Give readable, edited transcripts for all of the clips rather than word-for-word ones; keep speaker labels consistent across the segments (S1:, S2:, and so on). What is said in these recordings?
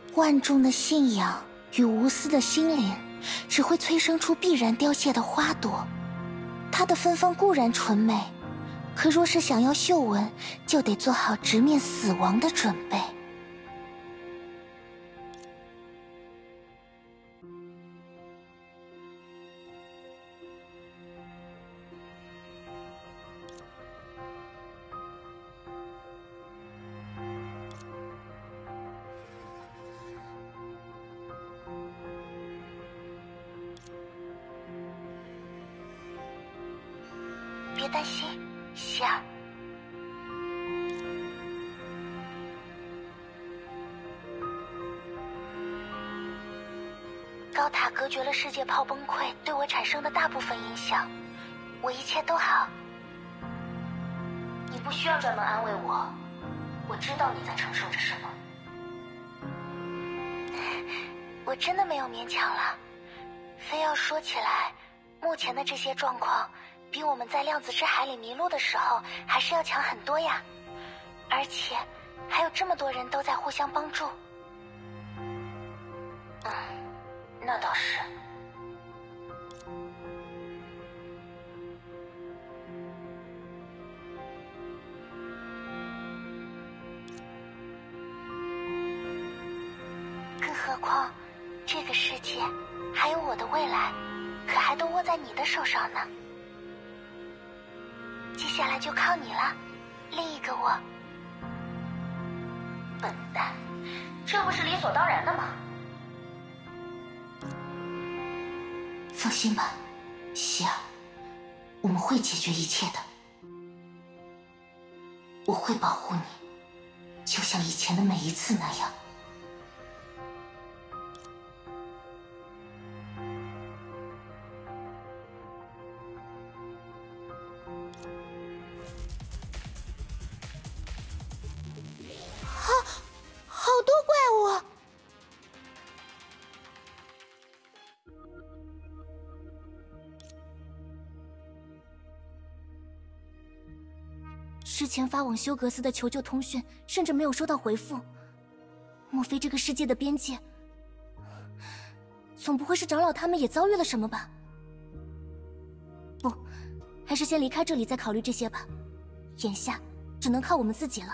S1: 万众的信仰与无私的心灵，只会催生出必然凋谢的花朵。它的芬芳固然纯美，可若是想要嗅闻，就得做好直面死亡的准备。别担心，希儿。高塔隔绝了世界炮崩溃对我产生的大部分影响，我一切都好。你不需要专门安慰我，我知道你在承受着什么。我真的没有勉强了，非要说起来，目前的这些状况比我们在量子之海里迷路的时候还是要强很多呀，而且还有这么多人都在互相帮助。那倒是。更何况，这个世界还有我的未来，可还都握在你的手上呢。接下来就靠你了，另一个我。笨蛋，这不是理所当然的吗？放心吧，希儿，我们会解决一切的。我会保护你，就像以前的每一次那样。好多怪物！之前发往休格斯的求救通讯，甚至没有收到回复。莫非这个世界的边界，总不会是长老他们也遭遇了什么吧？不，还是先离开这里再考虑这些吧。眼下只能靠我们自己了。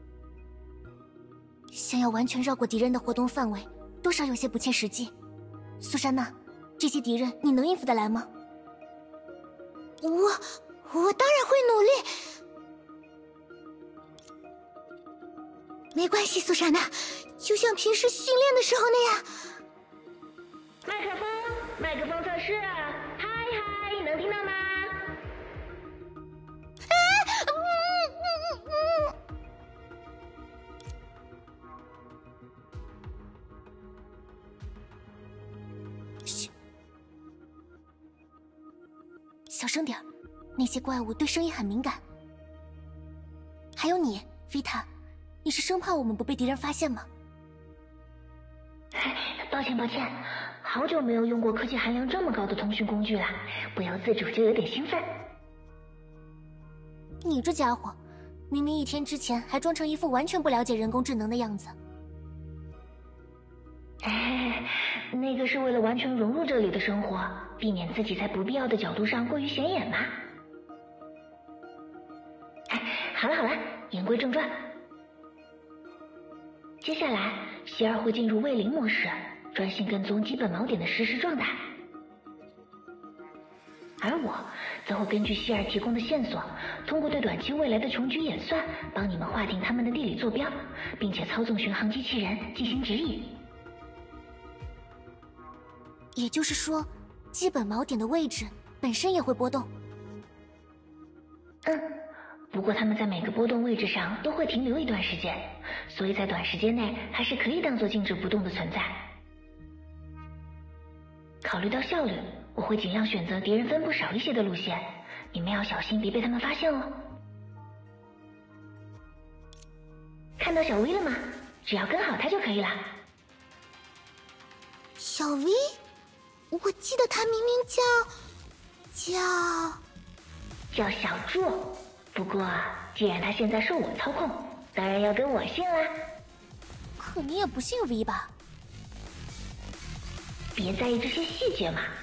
S1: 想要完全绕过敌人的活动范围，多少有些不切实际。苏珊娜，这些敌人你能应付得来吗？我当然会努力。没关系，苏珊娜，就像平时训练的时候那样。
S2: 麦克风测试，嗨，能听到吗？
S1: 小声点儿，那些怪物对声音很敏感。还有你，菲塔，你是生怕我们不被敌人发现吗？
S2: 抱歉，好久没有用过科技含量这么高的通讯工具了，不由自主就有点兴奋。
S1: 你这家伙，明明1天之前还装成一副完全不了解人工智能的样子。
S2: 那个是为了完全融入这里的生活，避免自己在不必要的角度上过于显眼嘛。好了，言归正传。接下来，希尔会进入为零模式，专心跟踪基本锚点的实时状态。而我则会根据希尔提供的线索，通过对短期未来的穷举演算，帮你们划定他们的地理坐标，并且操纵巡航机器人进行指引。
S1: 也就是说，基本锚点的位置本身也会波动。
S2: 不过他们在每个波动位置上都会停留一段时间，所以在短时间内还是可以当作静止不动的存在。考虑到效率，我会尽量选择敌人分布少一些的路线，你们要小心别被他们发现哦。看到小 V 了吗？只要跟好他就可以了。
S1: 小 V？ 我记得他明明叫
S2: 小柱，不过既然他现在受我操控，当然要跟我姓啦。
S1: 可你也不姓 V 吧？
S2: 别在意这些细节嘛。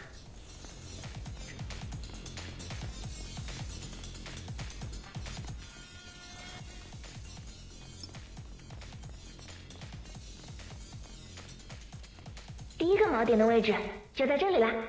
S2: 第一个锚点的位置就在这里啦。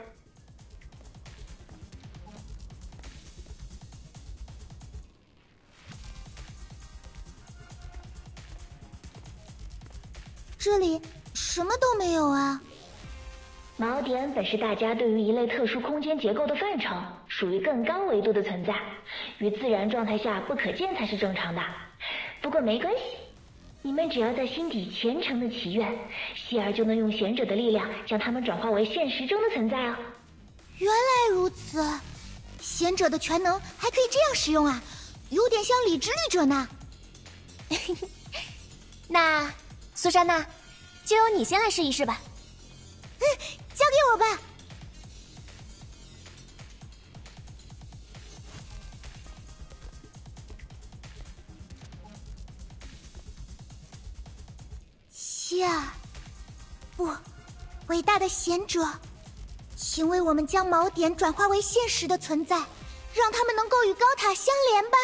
S3: 这里什么都没有啊！
S2: 锚点本是大家对于一类特殊空间结构的范畴，属于更高维度的存在，于自然状态下不可见才是正常的。不过没关系，你们只要在心底虔诚的祈愿，希儿就能用贤者的力量将它们转化为现实中的存在哦。
S3: 原来如此，贤者的全能还可以这样使用啊，有点像理之律者呢。
S4: 那苏珊娜，就由你先来试一试吧。
S3: 交给我吧。希儿，不，伟大的贤者，请为我们将锚点转化为现实的存在，让他们能够与高塔相连吧。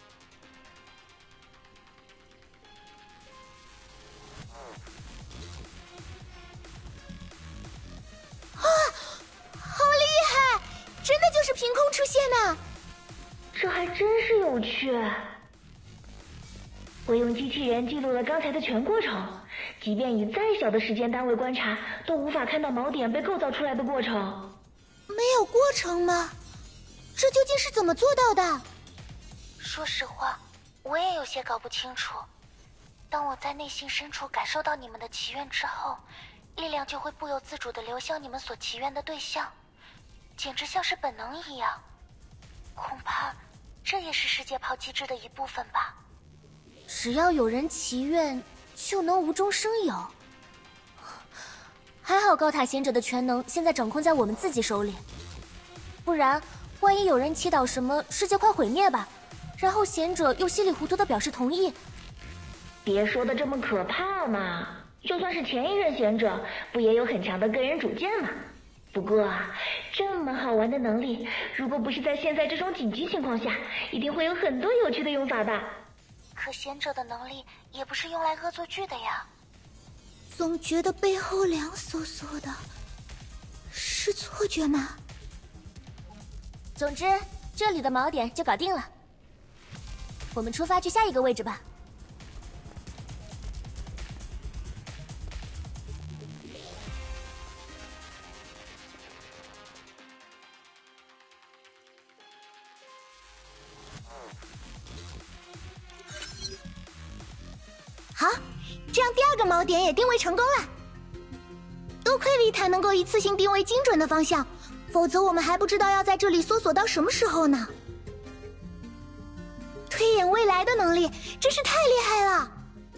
S3: 凭空出现呢，
S2: 这还真是有趣。我用机器人记录了刚才的全过程，即便以再小的时间单位观察，都无法看到锚点被构造出来的过程。
S3: 没有过程吗？这究竟是怎么做到的？
S1: 说实话，我也有些搞不清楚。当我在内心深处感受到你们的祈愿之后，力量就会不由自主地流向你们所祈愿的对象。简直像是本能一样，恐怕这也是世界炮机制的一部分吧。
S4: 只要有人祈愿，就能无中生有。还好高塔贤者的全能现在掌控在我们自己手里，不然万一有人祈祷什么世界快毁灭吧，然后贤者又稀里糊涂的表示同意。
S2: 别说的这么可怕嘛，就算是前一任贤者，不也有很强的个人主见吗？不过啊，这么好玩的能力，如果不是在现在这种紧急情况下，一定会有很多有趣的用法吧。
S1: 可贤者的能力也不是用来恶作剧的呀。
S3: 总觉得背后凉飕飕的，是错觉吗？
S4: 总之，这里的锚点就搞定了。我们出发去下一个位置吧。
S3: 好，这样第二个锚点也定位成功了。多亏丽塔能够一次性定位精准的方向，否则我们还不知道要在这里搜索到什么时候呢。推演未来的能力真是太厉害了。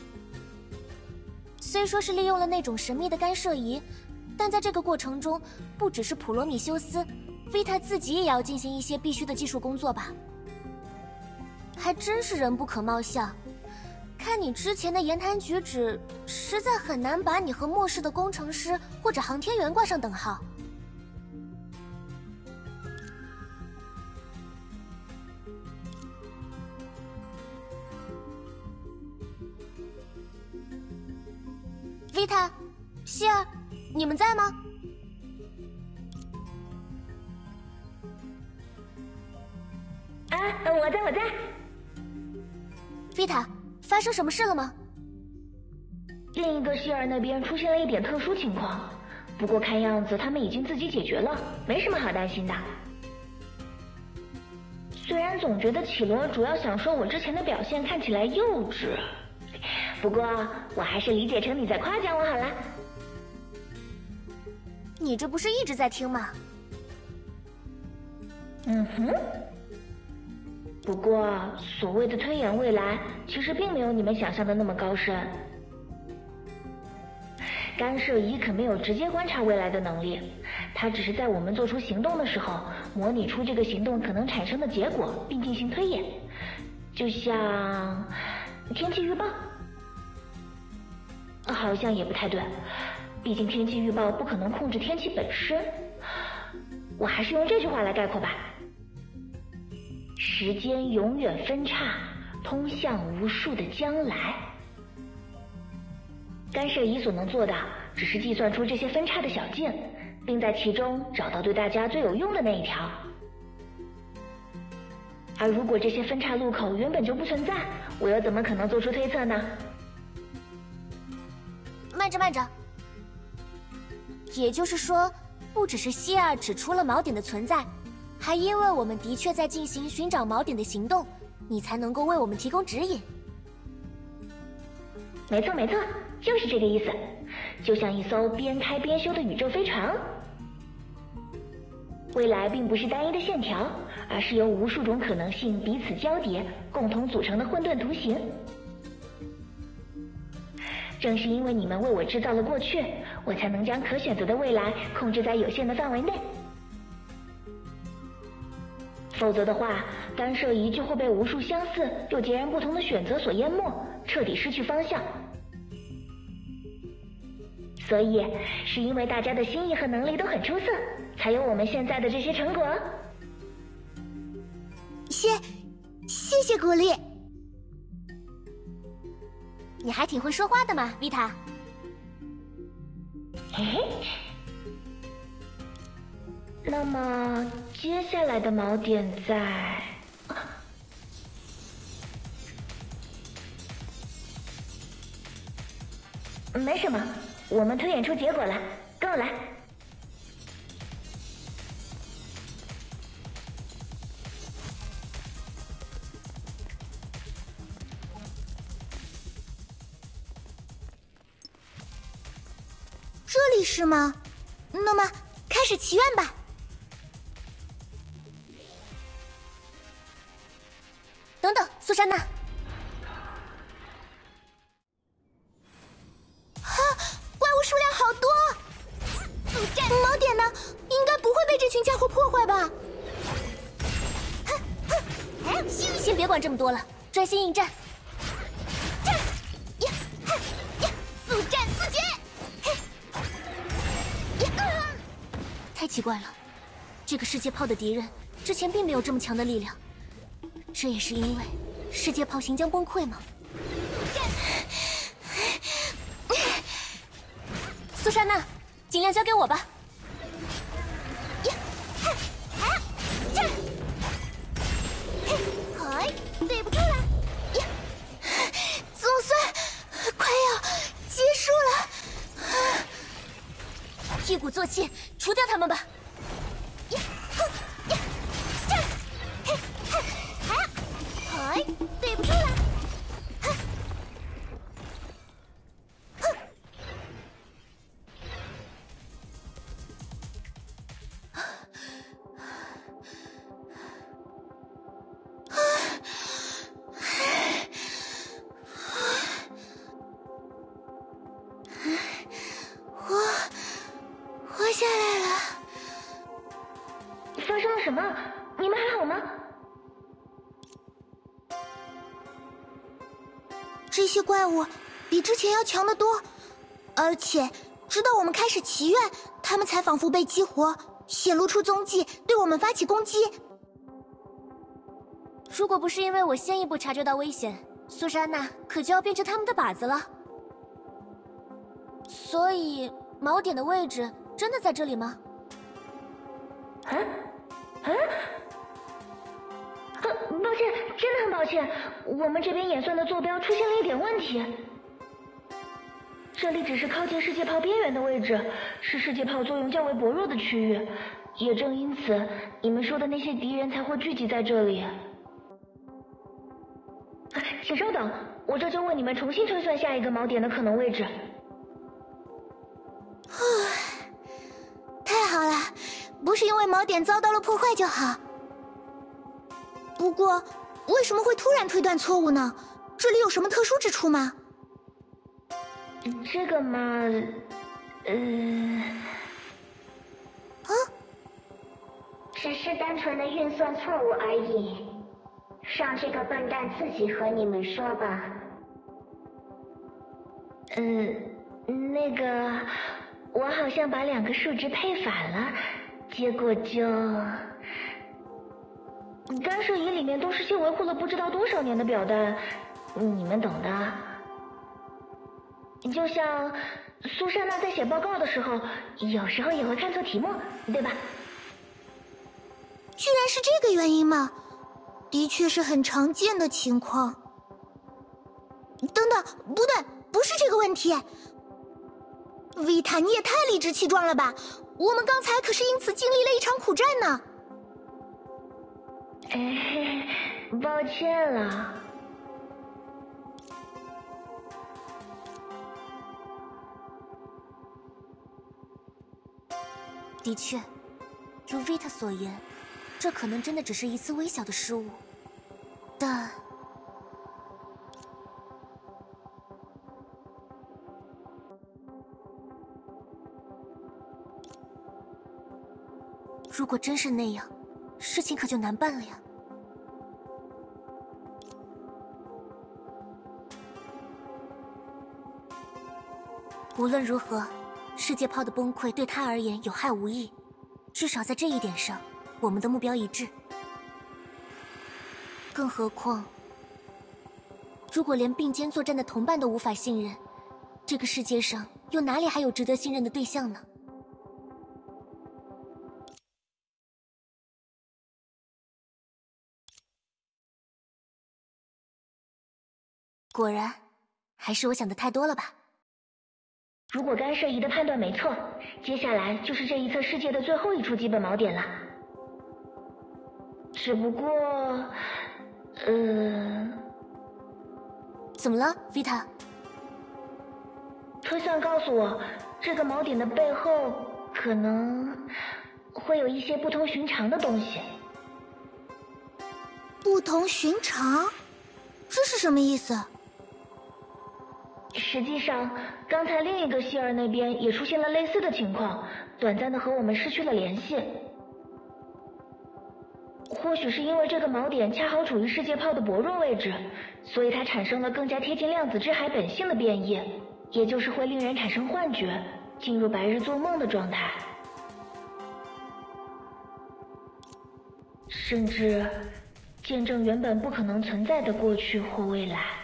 S4: 虽说是利用了那种神秘的干涉仪，但在这个过程中，不只是普罗米修斯，维塔自己也要进行一些必须的技术工作吧。还真是人不可貌相。看你之前的言谈举止，实在很难把你和末世的工程师或者航天员挂上等号。维塔、希儿，你们在吗？
S2: 啊，我在。
S4: 维塔。发生什么事了吗？
S2: 另一个希尔那边出现了一点特殊情况，不过看样子他们已经自己解决了，没什么好担心的。虽然总觉得绮罗主要想说我之前的表现看起来幼稚，不过我还是理解成你在夸奖我好了。
S4: 你这不是一直在听吗？
S2: 嗯哼。不过，所谓的推演未来，其实并没有你们想象的那么高深。干涉仪可没有直接观察未来的能力，它只是在我们做出行动的时候，模拟出这个行动可能产生的结果，并进行推演。就像天气预报，好像也不太对。 毕竟天气预报不可能控制天气本身。我还是用这句话来概括吧：时间永远分叉，通向无数的将来。干涉仪所能做的，只是计算出这些分叉的小径，并在其中找到对大家最有用的那一条。而如果这些分岔路口原本就不存在，我又怎么可能做出推测呢？
S4: 慢着慢着，也就是说，不只是希尔指出了锚点的存在，还因为我们的确在进行寻找锚点的行动，你才能够为我们提供指引。
S2: 没错没错，就是这个意思，就像一艘边开边修的宇宙飞船。未来并不是单一的线条，而是由无数种可能性彼此交叠，共同组成的混沌图形。正是因为你们为我制造了过去，我才能将可选择的未来控制在有限的范围内。否则的话，干涉仪就会被无数相似又截然不同的选择所淹没，彻底失去方向。所以，是因为大家的心意和能力都很出色，才有我们现在的这些成果。
S3: 谢谢鼓励。
S4: 你还挺会说话的嘛，维塔。
S2: 那么接下来的锚点在……没什么，我们推演出结果了，跟我来。
S3: 这里是吗？那么开始祈愿吧。
S4: 等等，苏珊娜。
S3: 怪物数量好多！锚点呢？应该不会被这群家伙破坏吧？
S4: 先别管这么多了，专心应战。
S3: 速战速决！
S4: 太奇怪了，这个世界炮的敌人之前并没有这么强的力量，这也是因为世界炮行将崩溃吗？苏珊娜，尽量交给我吧。
S3: 对不住了，总算快要结束了。
S4: 一鼓作气，除掉他们吧。
S3: 对不住了。活下来了。
S2: 发生了什么？你们还好吗？
S3: 这些怪物比之前要强得多，而且直到我们开始祈愿，他们才仿佛被激活，显露出踪迹，对我们发起攻击。
S4: 如果不是因为我先一步察觉到危险，苏珊娜可就要变成他们的靶子了。所以锚点的位置真的在这里吗？
S2: 抱歉，真的很抱歉，我们这边演算的坐标出现了一点问题。这里只是靠近世界炮边缘的位置，是世界炮作用较为薄弱的区域，也正因此，你们说的那些敌人才会聚集在这里。请稍等，我这就为你们重新推算下一个锚点的可能位置。
S3: 太好了，不是因为锚点遭到了破坏就好。不过，为什么会突然推断错误呢？这里有什么特殊之处吗？
S2: 这个嘛，
S1: 只是单纯的运算错误而已。让这个笨蛋自己和你们说吧。
S2: 那个， 我好像把2个数值配反了，结果就……干涉仪里面都是些维护了不知道多少年的表单，你们懂的。就像苏珊娜在写报告的时候，有时候也会看错题目，对吧？
S3: 居然是这个原因吗？的确是很常见的情况。等等，不对，不是这个问题。维塔，你也太理直气壮了吧！我们刚才可是因此经历了一场苦战呢。
S2: 抱歉了。
S4: 的确，如维塔所言，这可能真的只是一次微小的失误，但……如果真是那样，事情可就难办了呀。无论如何，世界炮的崩溃对他而言有害无益，至少在这一点上，我们的目标一致。更何况，如果连并肩作战的同伴都无法信任，这个世界上又哪里还有值得信任的对象呢？果然，还是我想的太多了吧。
S2: 如果干涉仪的判断没错，接下来就是这一侧世界的最后一处基本锚点了。只不过，
S4: 怎么了，维塔？
S2: 推算告诉我，这个锚点的背后可能会有一些不同寻常的东西。
S3: 不同寻常？这是什么意思？
S2: 实际上，刚才另一个希尔那边也出现了类似的情况，短暂的和我们失去了联系。或许是因为这个锚点恰好处于世界炮的薄弱位置，所以它产生了更加贴近量子之海本性的变异，也就是会令人产生幻觉，进入白日做梦的状态，甚至见证原本不可能存在的过去或未来。